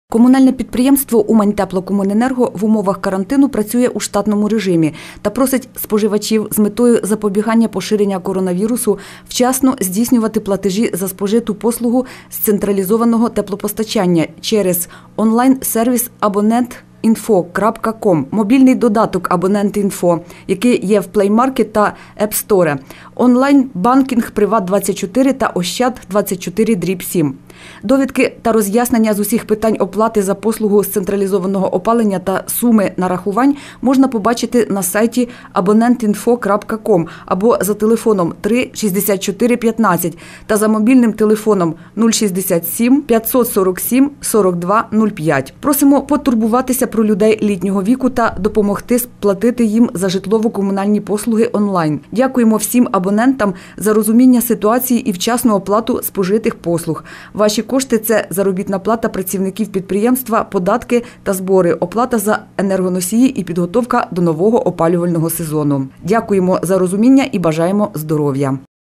Комунальне підприємство «Умань-Теплокомуненерго» в умовах карантину працює у штатному режимі та просить споживачів з метою запобігання поширення коронавірусу вчасно здійснювати платежі за спожиту послугу з централізованого теплопостачання через онлайн-сервіс abonnentinfo.com, мобільний додаток «Абонент.Інфо», який є в Play Market та App Store, онлайн-банкінг «Приват24» та «Ощад24/7». Довідки та роз'яснення з усіх питань оплати за послугу з централізованого опалення та суми нарахувань можна побачити на сайті abonnentinfo.com або за телефоном 3 64 15 та за мобільним телефоном 067 547 42 05. Просимо потурбуватися про людей літнього віку та допомогти сплатити їм за житлово-комунальні послуги онлайн. Дякуємо всім абонентам за розуміння ситуації і вчасну оплату спожитих послуг. Ваші кошти – це заробітна плата працівників підприємства, податки та збори, оплата за енергоносії і підготовка до нового опалювального сезону. Дякуємо за розуміння і бажаємо здоров'я.